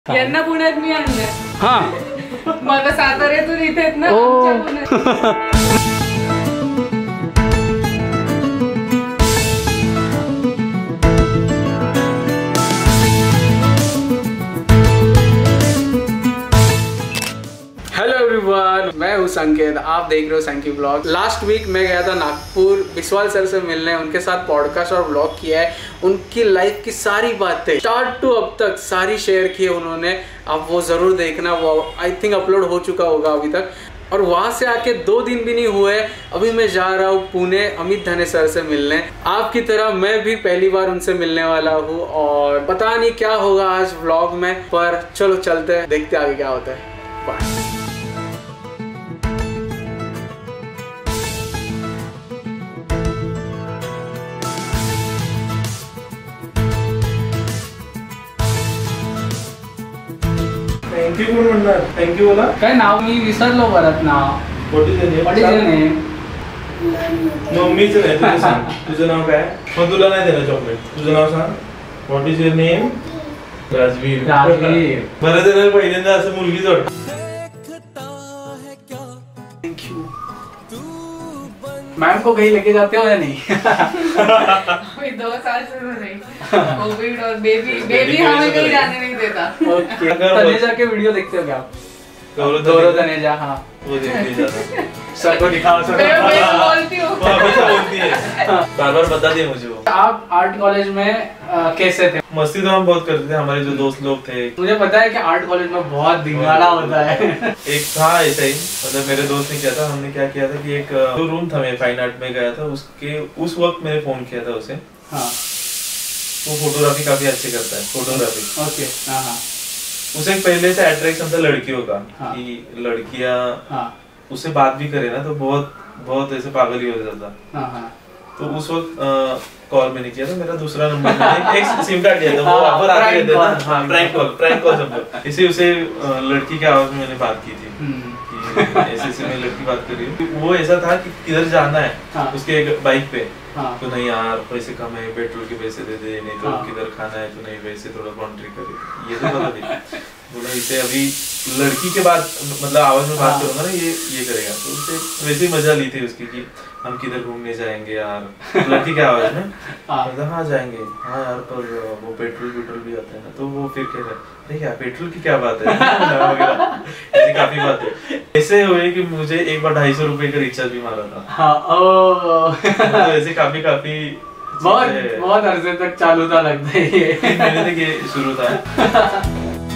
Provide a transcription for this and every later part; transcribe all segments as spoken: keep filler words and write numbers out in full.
यांना पुण्यात मी आणलं. हा मग साताऱ्यातून इथेच ना हेलो एवरीवन, मैं हूँ संकेत। आप देख रहे हो संकी ब्लॉग। लास्ट वीक मैं गया था नागपुर बिस्वाल सर से मिलने, उनके साथ पॉडकास्ट और ब्लॉग किया है। उनकी लाइफ की सारी बातें स्टार्ट टू अब तक सारी शेयर की है उन्होंने। आप वो ज़रूर देखना, वो आई थिंक अपलोड हो चुका होगा अभी तक। और वहाँ से आके दो दिन भी नहीं हुए, अभी मैं जा रहा हूँ पुणे अमित धने सर से मिलने। आपकी तरह मैं भी पहली बार उनसे मिलने वाला हूँ और पता नहीं क्या होगा आज व्लॉग में, पर चलो चलते हैं, देखते आगे क्या होता है। बाय। थँक्यू कोण म्हणणार? थँक्यू बोला. काय नाव मी विसरलो परत नाव. What is name? What is your name? मम्मीचं नाही, तुझं सांग. तुझं नाव काय? मग तुला नाही देणार चॉकलेट. तुझं नाव सांग. What is your name? Rajveer. Rajveer. बरं त्याला पहिल्यांदा असं मुलगीच वाटतं. Thank you. मैम को कहीं लेके जाते हो या नहीं? दो साल से नहीं, कोविड और बेबी बेबी हमें कहीं जाने नहीं देता। ओके। तनेजा के वीडियो देखते हो क्या आप? गौरव तनेजा, हाँ वो देखने जाता. सर को दिखाओ सर। मैं मैं बोलती हूँ। वो हमेशा बोलती है, बार बार बता दिए मुझे वो. आप आर्ट कॉलेज में आ, कैसे थे? मस्ती तो हम बहुत करते थे, हमारे जो दोस्त लोग थे. मुझे पता है कि आर्ट कॉलेज में बहुत धिंगाड़ा होता है. एक था ऐसा ही, मतलब मेरे दोस्त ने किया था. हमने क्या किया था कि एक जो रूम था, मैं फाइन आर्ट में गया था, उसके उस वक्त मैंने फोन किया था उसे. हाँ. वो फोटोग्राफी काफी अच्छी करता है, फोटोग्राफी. ओके. हाँ हाँ. उसे पहले से अट्रैक्शन था लड़कियों का. हाँ. कि लड़कियां हाँ. उससे बात भी करे ना तो बहुत बहुत ऐसे पागल ही हो जाता था. हाँ हाँ. तो उस वक्त कॉल मैंने किया था, मेरा दूसरा नंबर मैंने एक सिम कार्ड लिया था, वो ऑफर आते रहते ना. हाँ, प्रैंक कॉल प्रैंक कॉल सब. इसे उसे लड़की के आवाज में मैंने बात की थी कि ऐसे ऐसे में लड़की बात कर रही है. वो ऐसा था कि किधर जाना है. हाँ. उसके एक बाइक पे. हाँ. तो नहीं यार पैसे कम है, पेट्रोल के पैसे दे दे, नहीं तो हाँ. किधर खाना है तो नहीं वैसे थोड़ा कॉन्ट्री करे. ये तो पता नहीं. बोला इसे अभी लड़की के बाद मतलब आवाज में बात करूंगा ना, ये ये करेगा. तो उसे वैसे ही मजा ली थी उसकी कि हम किधर घूमने जाएंगे यार. लड़की के आवाज में मतलब हाँ जाएंगे. हाँ यार पर वो पेट्रोल पेट्रोल भी आता है ना. तो वो फिर कह रहा है क्या पेट्रोल की क्या बात है. ऐसी काफी बात है. ऐसे हुए कि मुझे एक बार ढाई सौ रुपए का रिचार्ज भी मारा था. हाँ, ओ, तो ऐसे काफी काफी बहुत बहुत अरसे तक चालू था लगता है ये. महीने तक ये शुरू था.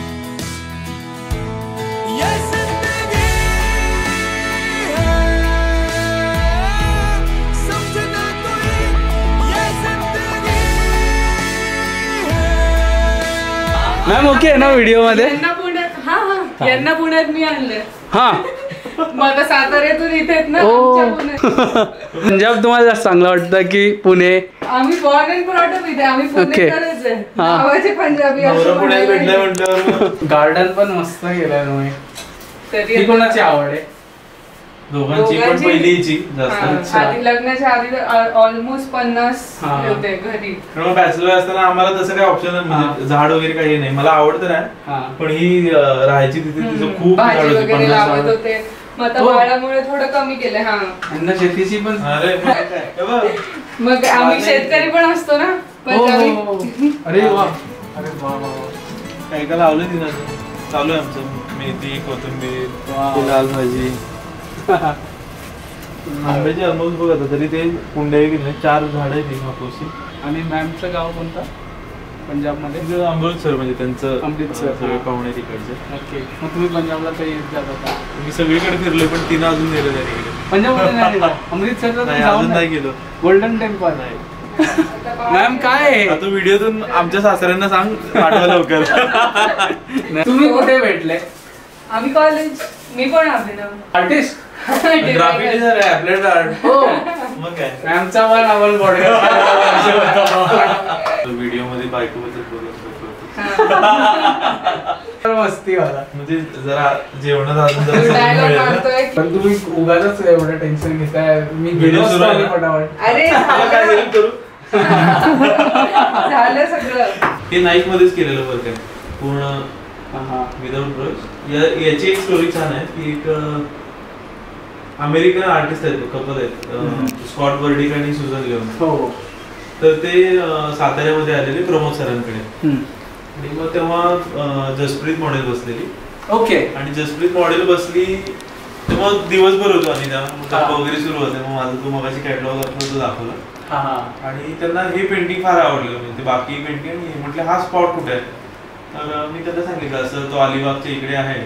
मॅम ओके आहे ना व्हिडिओ मध्ये? यांना पुण्यात हा हा यांना पुण्यात मी आणलं. हा. मग साताऱ्यातून इथेच ना पंजाब तुम्हाला जास्त चांगलं वाटतं की पुणे? आम्ही बॉर्न अँड ब्रॉट अप इथे, आम्ही पुणेकरच आहे. नावाचे पंजाबी असं पुण्यात भेटलं म्हटल्यावर गार्डन पण मस्त केलंय तुम्ही. तरी कोणाची आवड आहे? दोघांची पण पहिलीची जास्त. आधी लग्नाच्या आधी ऑलमोस्ट पन्नास होते घरी. बॅचलर असताना आम्हाला तसं काही ऑप्शन म्हणजे झाड वगैरे काही नाही. मला आवडतं ना, पण ही राहायची तिथे तिचं खूप झाड होती. वगैरे लावत होते. मग आता वाळामुळे थोडं कमी केलंय. हा यांना शेतीची पण. अरे मग आम्ही शेतकरी पण असतो ना पंजाबी. अरे वा. अरे वा वा. काय काय लावलं तिनं? चालू आहे आमचं मेथी, कोथिंबीर, लाल भाजी. आंब्याची ऑलमोस्ट बघ आता तरी ते कुंड्या की चार झाड आहेत हापूसची. आणि मॅमचं गाव कोणतं पंजाब मध्ये? अमृतसर, म्हणजे त्यांचं अमृतसर सगळे पाहुणे तिकडचे. ओके. मग तुम्ही पंजाबला काही जात होता? मी सगळीकडे फिरलोय पण तिनं अजून गेलं नाही तिकडे. पंजाबमध्ये नाही गेलो? अमृतसरला अजून नाही गेलो. गोल्डन टेम्पल नाही. मॅम काय आहे? आता व्हिडिओतून आमच्या सासऱ्यांना सांग पाठवा लवकर. तुम्ही कुठे भेटले? आम्ही कॉलेज. मी पण अभिनव आर्टिस्ट. ग्राफिक डिझायनर आहे, अप्लाइड आर्ट. हो मग काय. मॅमचा वन आवल पॉडकास्ट व्हिडिओ मध्ये बायको बद्दल बोलत मस्ती वाला. म्हणजे जरा जेवणात अजून जरा पण तुम्ही उगाच एवढं टेन्शन घेताय. मी गेलो सुरू आहे फटाफट. अरे काय हेल्प करू. झालं सगळं. हे नाईक मध्येच केलेलं वर्क आहे पूर्ण. Without brush. याची एक स्टोरी छान आहे की एक अमेरिकन आर्टिस्ट आहेत, कपल आहेत, स्कॉट बर्डिक आणि सुझन लिओन. हो. तर ते साताऱ्यामध्ये आलेले प्रमोद सरांकडे आणि मग तेव्हा जसप्रीत मॉडेल बसलेली. ओके. आणि जसप्रीत मॉडेल बसली तेव्हा दिवसभर होतो आणि त्या वगैरे सुरू होते. मग माझं तो मगाशी कॅटलॉग तो दाखवला आणि त्यांना हे पेंटिंग फार आवडलं, म्हणजे बाकी पेंटिंग. आणि म्हटलं हा स्पॉट कुठे आहे, तर मी त्यांना सांगितलं असं तो अलिबागच्या इकडे आहे.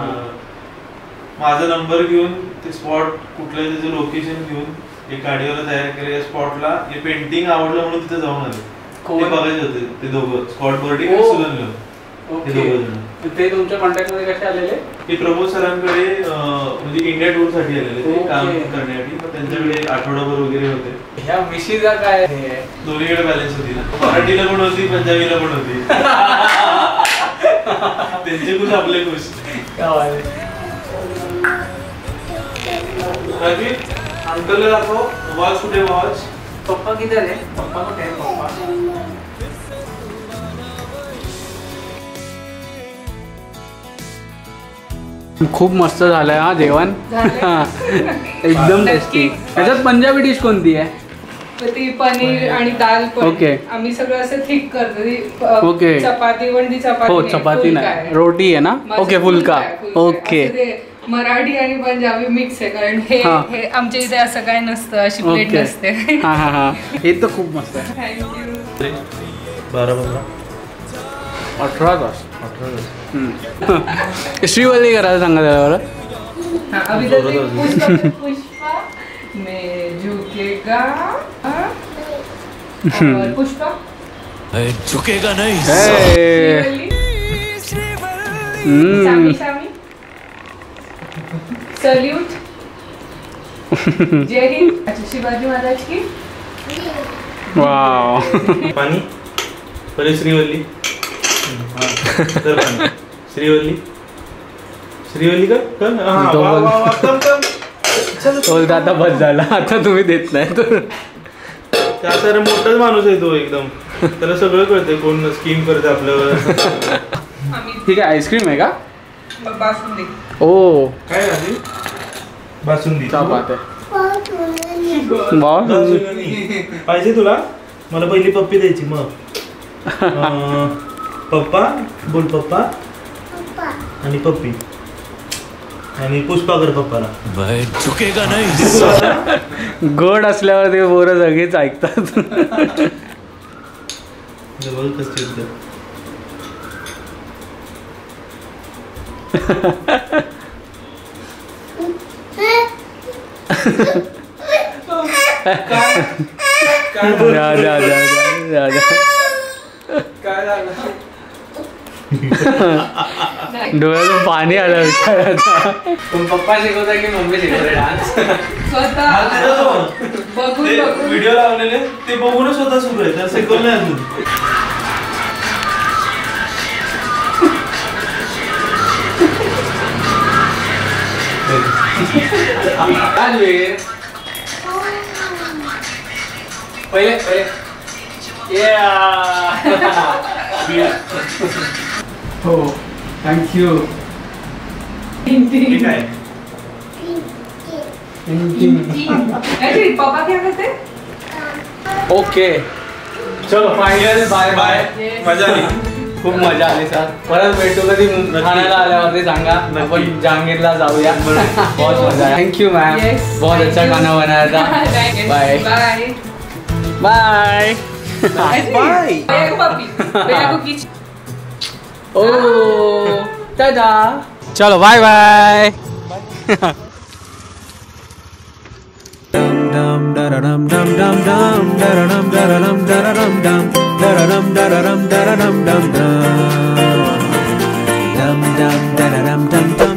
माझा नंबर घेऊन ते स्पॉट कुठलं त्याचं लोकेशन घेऊन एक गाडीवाला तयार केलं. या स्पॉटला हे पेंटिंग आवडलं म्हणून तिथे जाऊन आले. ते बघायचे होते ते दोघं, स्कॉट बर्डिक आणि सुझन लिओन. ते दोघं जण. ते तुमच्या कॉन्टॅक्ट मध्ये कसे आलेले? ते प्रमोद सरांकडे म्हणजे इंडिया टूर साठी आलेले ते काम करण्यासाठी. मग त्यांच्याकडे आठवडाभर वगैरे होते. ह्या मिशीचा काय दोन्हीकडे बॅलन्स होती ना, मराठीला पण होती पंजाबीला पण होती. त्यांचे खुश आपले खुश. अंकलला दाखव वॉच कुठे, वॉच. पप्पा किती आहे? पप्पा कुठे आहे? पप्पा खूप मस्त झालंय हा जेवण. एकदम टेस्टी. त्याच्यात पंजाबी डिश कोणती आहे? ती पनीर आणि दाल. ओके. आम्ही सगळं असं थिक करतो. ओके. चपाती पण ती चपाती. हो चपाती नाही, रोटी आहे ना. ओके, फुलका. ओके. मराठी आणि पंजाबी मिक्स आहे, कारण हे हे आमच्या इथे असं काय नसतं, अशी प्लेट नसते. हा हा हा. हे तर खूप मस्त आहे. थँक्यू. बारा पंधरा अठरा तास. अठरा तास श्रीवल्ली करायला सांगा त्याला बरं. पुष्पा में झुकेगा पुष्पा झुकेगा नहीं. शामी शामी सल्यूट. जय हिंद. अच्छा, शिवाजी महाराज की. वाव. पाणी पहिले श्रीवल्ली. श्रीवल्ली श्रीवल्ली का बोलता आता बस झाला, आता तुम्ही देत नाही तर. त्या सर मोठाच माणूस आहे तो एकदम, त्याला सगळं कळतंय कोण स्कीम करते आपल्यावर. ठीक आहे. आईस्क्रीम आहे का? बासुंदी. ओ काय झाली? बासुंदी. क्या बात आहे. पाहिजे तुला? मला पहिली पप्पी द्यायची. मग पप्पा बोल, पप्पा आणि पप्पी आणि पुष्पा कर पप्पाला. झुकेगा नाही. गोड असल्यावर ते पोरं सगळेच ऐकतात. जा जा जा जा. डोळ्यातून पाणी आलं विचारायचं. पण पप्पा शिकवता की मम्मी शिकवते डान्स? व्हिडिओ लावलेले ते बघूनच स्वतः सुरू आहे, तर शिकवलं नाही अजून. पहिले पहिले हो थँक्यू. ठीक आहे. पापा क्या करते? ओके चलो फायनल बाय बाय. मजा आली, खूप मजा आली सर. परत भेटू कधी ठाण्याला आल्यावरती सांगा, आपण जहांगीरला जाऊया. बहुत मजा. थँक्यू मॅम, बहुत अच्छा खाना बनाया था. Bye bye bye bye. ओ टाटा. चलो bye bye. dum da dum dum dum dum da dum da dum da dum dum da dum da dum da dum dum dum dum dum dum da dum dum dum.